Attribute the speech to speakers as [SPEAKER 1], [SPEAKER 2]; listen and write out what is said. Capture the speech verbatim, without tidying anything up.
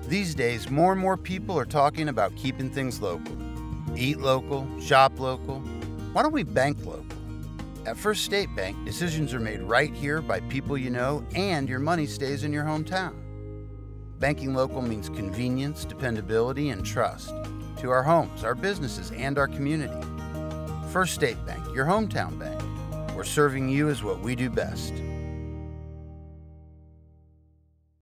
[SPEAKER 1] These days, more and more people are talking about keeping things local. Eat local, shop local. Why don't we bank local? At First State Bank, decisions are made right here by people you know, and your money stays in your hometown. Banking local means convenience, dependability, and trust to our homes, our businesses, and our community. First State Bank, your hometown bank. Where serving you is what we do best.